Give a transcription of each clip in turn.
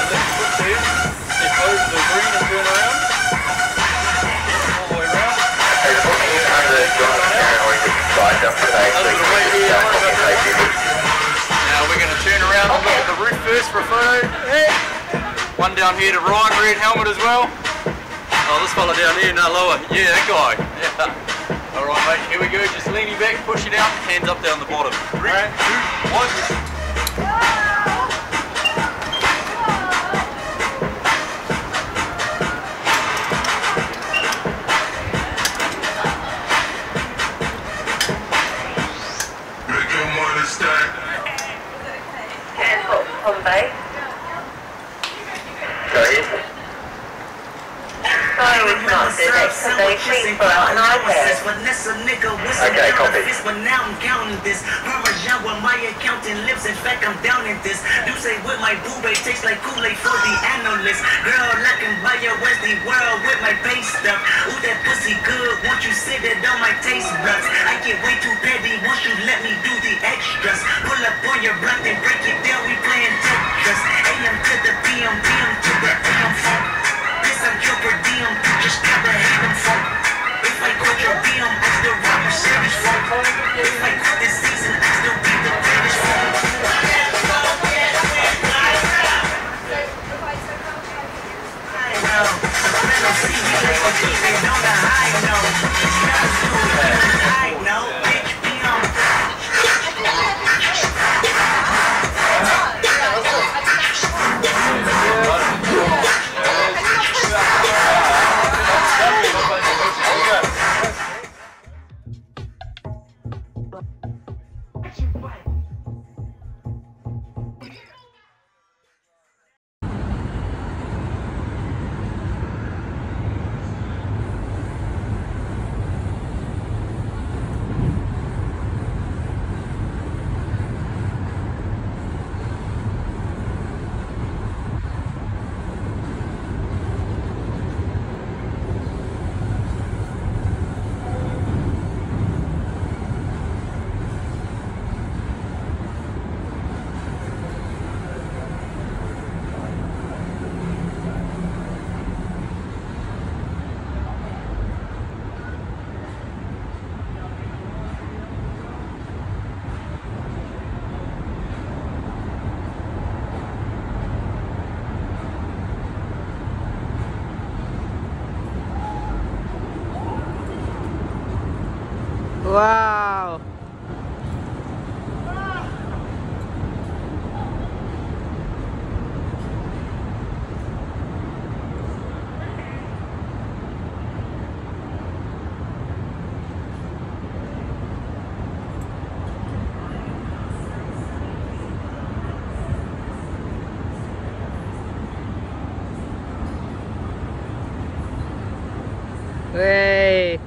lift your foot there. Step over the green and turn around. All the way around. Now we're going to turn around and look at the roof first for a photo. One down here to Ryan, red helmet as well. Oh, this fella down here, no lower. Yeah, that guy. Yeah. Alright mate, here we go. Just leaning back, push it out, hands up down the bottom. 3, 2, 1. Okay, copy. But now I'm counting this. Parmesan with my accountant lips. In fact, I'm down in this. Do say with my boo-bae tastes like Kool-Aid for the analyst. Girl, I can buy your Westie world with my base stuff. Ooh, that pussy good. Won't you sit it on my taste buds? I get way too petty once you let me do the extras. Pull up on your block and break it down. We playing Tetris. AM to the PM, PM to the AM phone. This I'm your per diem. Just gotta hate them phone. If I quit your BM, I still rock my series phone. If I quit this season, I still be the greatest phone. I know. Man, I'm see you like a keeping on the high note. I know. Bitch, be on. Wow. Hey.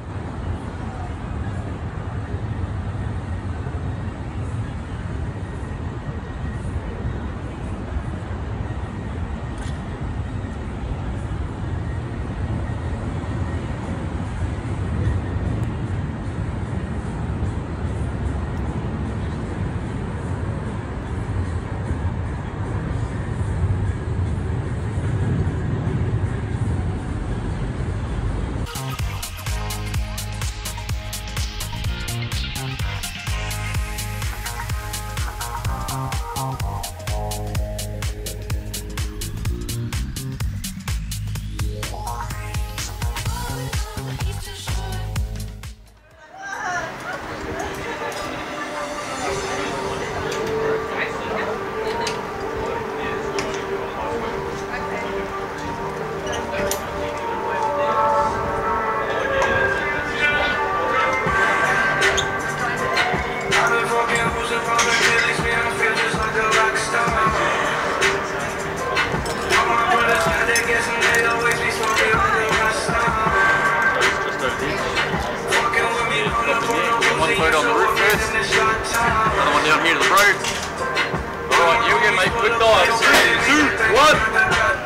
On the roof first. Another one down here to the road. Alright, you again, mate. Quick dive. 3, 2, 1.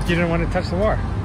You didn't want to touch the wire.